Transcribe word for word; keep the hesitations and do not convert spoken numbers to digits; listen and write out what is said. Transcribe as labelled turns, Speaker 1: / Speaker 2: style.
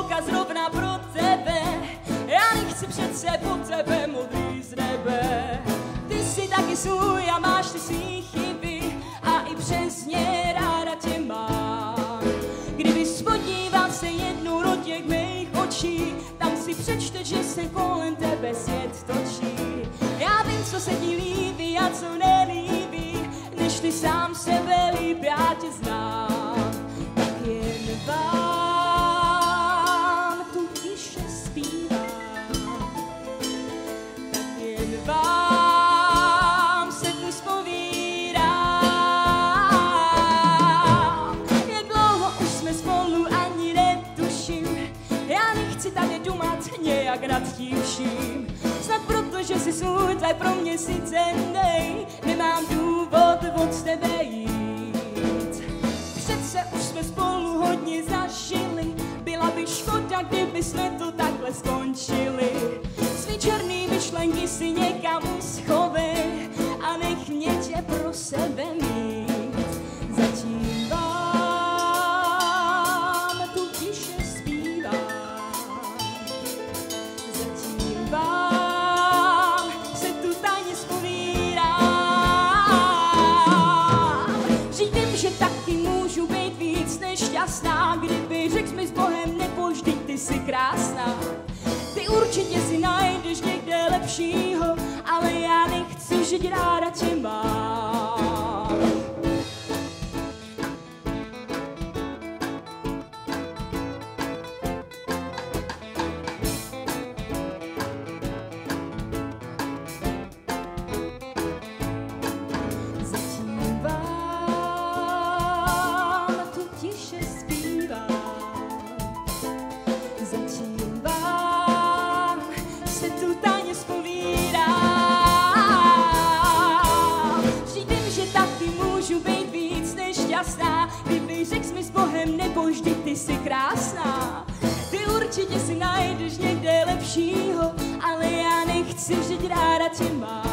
Speaker 1: holka zrovna pro tebe, já nechci přece po tebe modrý z nebe. Ty jsi taky svůj a máš ty svý chyby a i přesně ráda tě mám. Kdybys podíval se jednou do těch mých očí, tam si přečte, že se kolem tebe svět točí. Já vím, co se ti líbí a co nelíbí, než ty sám sebe líp, já tě znám. Tak jen vám tu tiše zpívám, tak jen vám se tu zpovídám. Jak dlouho už jsme spolu, ani netuším, já nechci tady dumat nějak nad tím vším. Snad proto, že jsi svůj, tak pro mě si cennej, nemám důvod od tebe jít. Přece už jsme spolu hodně zažili, byla by škoda, kdyby jsme to takhle skončili. Svý černý myšlenky si někam schovej a nech mě tě pro sebe mít. Zatím vám tu tiše zpívám, zatím vám se tu tajně zpovídám. Vždyť že taky můžu být víc než šťastná, kdyby řekl mi s Bohem nebo vždyť ty jsi krásná. Ty určitě si najdeš někde lepšího, ale já nechci, že ráda tě mám. Zatím vám tu tiše zpívám, zatím vám se tu tajně zpovídám. Vždyť vím, že taky můžu být víc než šťastná, kdyby řekl mi s Bohem nebo vždyť ty jsi krásná. Ty určitě si najdeš někde lepšího, ale já nechci, že ráda tě mám.